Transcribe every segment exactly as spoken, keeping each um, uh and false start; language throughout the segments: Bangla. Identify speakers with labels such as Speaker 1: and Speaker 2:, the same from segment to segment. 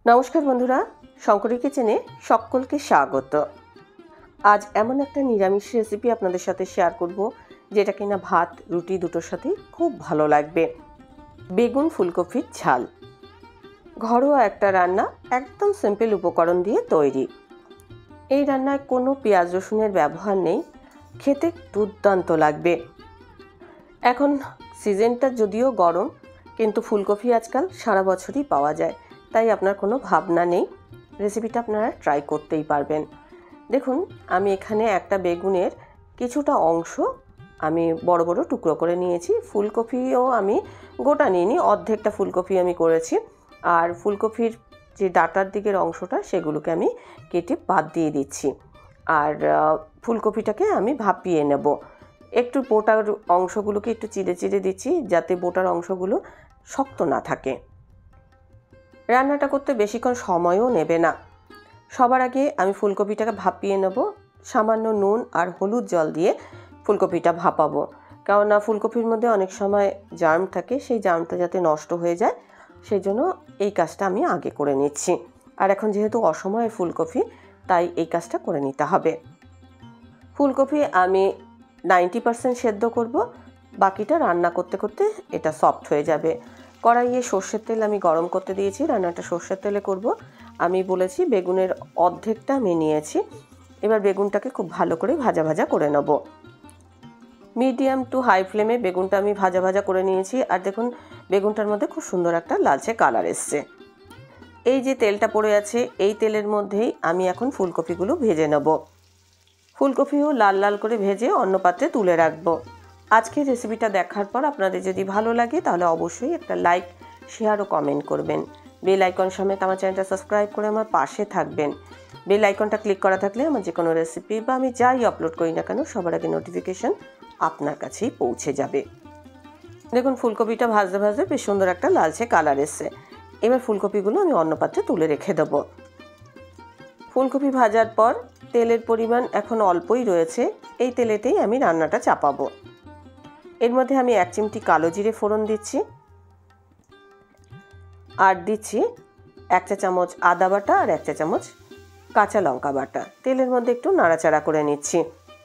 Speaker 1: নমস্কার বন্ধুরা, শঙ্করী কিচেনে সকলকে স্বাগত। আজ এমন একটা নিরামিষ রেসিপি আপনাদের সাথে শেয়ার করব যেটা কিনা ভাত রুটি দুটোর সাথে খুব ভালো লাগবে। বেগুন ফুলকপির ঝাল, ঘরোয়া একটা রান্না, একদম সিম্পল উপকরণ দিয়ে তৈরি। এই রান্নায় কোনো পেঁয়াজ রসুনের ব্যবহার নেই, খেতে দুর্দান্ত লাগবে। এখন সিজনটা যদিও গরম, কিন্তু ফুলকপি আজকাল সারা বছরই পাওয়া যায়, তাই আপনার কোনো ভাবনা নেই, রেসিপিটা আপনারা ট্রাই করতেই পারবেন। দেখুন, আমি এখানে একটা বেগুনের কিছুটা অংশ আমি বড় বড় টুকরো করে নিয়েছি। ফুলকপিও আমি গোটা নিইনি, অর্ধেকটা ফুলকপি আমি করেছি। আর ফুলকপির যে ডাঁটার দিকের অংশটা সেগুলোকে আমি কেটে বাদ দিয়ে দিচ্ছি। আর ফুলকপিটাকে আমি ভাপিয়ে নেব। একটু বোটার অংশগুলোকে একটু চিড়ে চিড়ে দিচ্ছি যাতে বোটার অংশগুলো শক্ত না থাকে। রান্নাটা করতে বেশিক্ষণ সময়ও নেবে না। সবার আগে আমি ফুলকপিটাকে ভাপিয়ে নেব। সামান্য নুন আর হলুদ জল দিয়ে ফুলকপিটা ভাপাবো, কেননা ফুলকপির মধ্যে অনেক সময় জার্ম থাকে, সেই জার্মটা যাতে নষ্ট হয়ে যায় সেই জন্য এই কাজটা আমি আগে করে নিচ্ছি। আর এখন যেহেতু অসময়ের ফুলকপি, তাই এই কাজটা করে নিতে হবে। ফুলকপি আমি নাইনটি পার্সেন্ট সেদ্ধ করব, বাকিটা রান্না করতে করতে এটা সফট হয়ে যাবে। কড়াইয়ে সর্ষের তেল আমি গরম করতে দিয়েছি, রান্নাটা সর্ষের তেলে করব। আমি বলেছি বেগুনের অর্ধেকটা আমি নিয়েছি। এবার বেগুনটাকে খুব ভালো করে ভাজা ভাজা করে নেব। মিডিয়াম টু হাই ফ্লেমে বেগুনটা আমি ভাজা ভাজা করে নিয়েছি। আর দেখুন, বেগুনটার মধ্যে খুব সুন্দর একটা লালচে কালার এসছে। এই যে তেলটা পড়ে আছে, এই তেলের মধ্যেই আমি এখন ফুলকপিগুলো ভেজে নেব। ফুলকপিও লাল লাল করে ভেজে অন্য পাত্রে তুলে রাখবো। আজকের রেসিপিটা দেখার পর আপনাদের যদি ভালো লাগে তাহলে অবশ্যই একটা লাইক, শেয়ার ও কমেন্ট করবেন। বেল আইকন সমেত আমার চ্যানেলটা সাবস্ক্রাইব করে আমার পাশে থাকবেন। বেল আইকনটা ক্লিক করা থাকলে আমার যে কোনো রেসিপি বা আমি যাই আপলোড করি না কেন সবার আগে নোটিফিকেশন আপনার কাছেই পৌঁছে যাবে। দেখুন, ফুলকপিটা ভাজতে ভাজতে বেশ সুন্দর একটা লালচে কালার এসছে। এবার ফুলকপিগুলো আমি অন্য পাত্রে তুলে রেখে দেবো। ফুলকপি ভাজার পর তেলের পরিমাণ এখন অল্পই রয়েছে, এই তেলেতেই আমি রান্নাটা চাপাবো। এর মধ্যে আমি এক চিমটি কালো জিরে ফোড়ন দিচ্ছি, আর দিচ্ছি এক চা চামচ আদা বাটা আর এক চা চামচ কাঁচা লঙ্কা বাটা। তেলের মধ্যে একটু নাড়াচাড়া করে নিচ্ছি।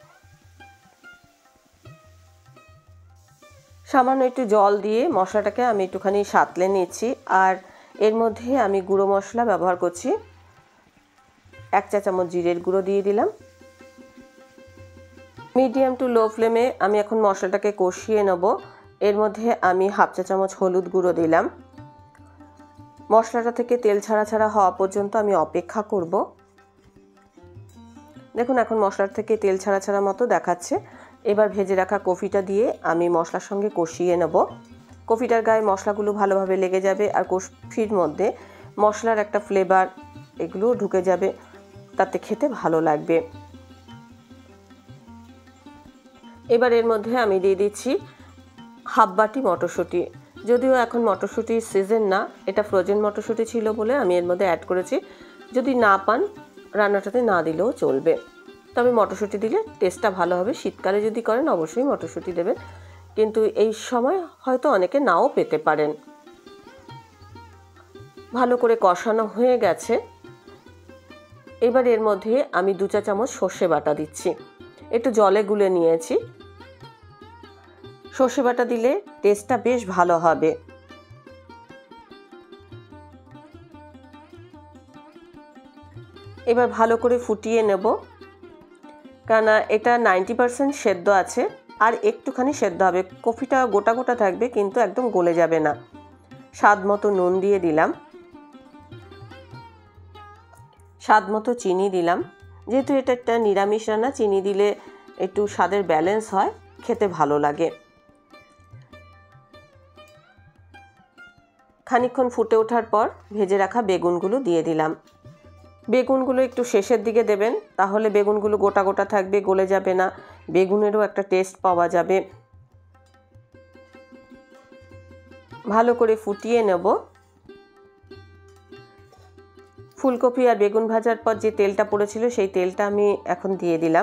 Speaker 1: সামান্য একটু জল দিয়ে মশলাটাকে আমি একটুখানি সাঁতলে নিচ্ছি। আর এর মধ্যে আমি গুঁড়ো মশলা ব্যবহার করছি। এক চা চামচ জিরের গুঁড়ো দিয়ে দিলাম। মিডিয়াম টু লো ফ্লেমে আমি এখন মশলাটাকে কষিয়ে নেব। এর মধ্যে আমি হাফ চা চামচ হলুদ গুঁড়ো দিলাম। মশলাটা থেকে তেল ছাড়া ছাড়া হওয়া পর্যন্ত আমি অপেক্ষা করব। দেখুন, এখন মশলার থেকে তেল ছাড়া ছাড়া মতো দেখাচ্ছে। এবার ভেজে রাখা কফিটা দিয়ে আমি মশলার সঙ্গে কষিয়ে নেব। কফিটার গায়ে মশলাগুলো ভালোভাবে লেগে যাবে, আর কফির মধ্যে মশলার একটা ফ্লেভার এগুলোও ঢুকে যাবে, তাতে খেতে ভালো লাগবে। এবার এর মধ্যে আমি দিয়ে দিচ্ছি হাফ বাটি মটরশুঁটি। যদিও এখন মটরশুঁটির সিজন না, এটা ফ্রোজেন মটরশুঁটি ছিল বলে আমি এর মধ্যে অ্যাড করেছি। যদি না পান, রান্নাটাতে না দিলেও চলবে, তবে মটরশুঁটি দিলে টেস্টটা ভালো হবে। শীতকালে যদি করেন অবশ্যই মটরশুঁটি দেবেন, কিন্তু এই সময় হয়তো অনেকে নাও পেতে পারেন। ভালো করে কষানো হয়ে গেছে। এবার এর মধ্যে আমি দু চা চামচ সর্ষে বাটা দিচ্ছি। একটু জলে গুলে নিয়েছি। সর্ষে বাটা দিলে টেস্টটা বেশ ভালো হবে। এবার ভালো করে ফুটিয়ে নেব, কেননা এটা নাইনটি পার্সেন্ট সেদ্ধ আছে, আর একটুখানি সেদ্ধ হবে। কফিটা গোটা গোটা থাকবে, কিন্তু একদম গলে যাবে না। স্বাদ মতো নুন দিয়ে দিলাম, স্বাদ মতো চিনি দিলাম। যেহেতু এটা একটা নিরামিষ রান্না, চিনি দিলে একটু স্বাদের ব্যালেন্স হয়, খেতে ভালো লাগে। খানিকক্ষণ ফুটে ওঠার পর ভেজে রাখা বেগুনগুলো দিয়ে দিলাম। বেগুনগুলো একটু শেষের দিকে দেবেন, তাহলে বেগুনগুলো গোটা গোটা থাকবে, গলে যাবে না, বেগুনেরও একটা টেস্ট পাওয়া যাবে। ভালো করে ফুটিয়ে নেব। ফুলকপি আর বেগুন ভাজার পর যে তেলটা পড়েছিল সেই তেলটা আমি এখন দিয়ে দিলাম।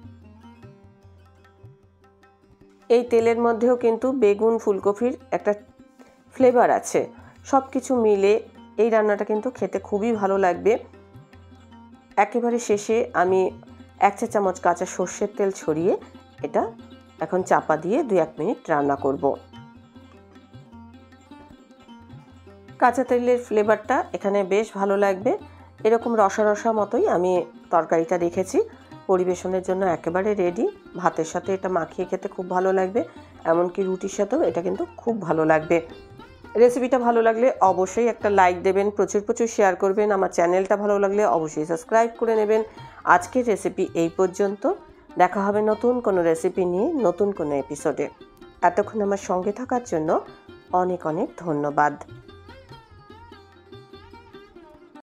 Speaker 1: এই তেলের মধ্যেও কিন্তু বেগুন ফুলকপির একটা ফ্লেভার আছে। সব কিছু মিলে এই রান্নাটা কিন্তু খেতে খুবই ভালো লাগবে। একেবারে শেষে আমি এক চা চামচ কাঁচা সর্ষের তেল ছড়িয়ে এটা এখন চাপা দিয়ে দুই এক মিনিট রান্না করব। কাঁচা তেলের ফ্লেভারটা এখানে বেশ ভালো লাগবে। এরকম রসা রসা মতোই আমি তরকারিটা রেখেছি, পরিবেশনের জন্য একেবারে রেডি। ভাতের সাথে এটা মাখিয়ে খেতে খুব ভালো লাগবে, এমনকি রুটির সাথেও এটা কিন্তু খুব ভালো লাগবে। রেসিপিটা ভালো লাগলে অবশ্যই একটা লাইক দেবেন, প্রচুর প্রচুর শেয়ার করবেন। আমার চ্যানেলটা ভালো লাগলে অবশ্যই সাবস্ক্রাইব করে নেবেন। আজকের রেসিপি এই পর্যন্ত। দেখা হবে নতুন কোনো রেসিপি নিয়ে নতুন কোনো এপিসোডে। এতক্ষণ আমার সঙ্গে থাকার জন্য অনেক অনেক ধন্যবাদ।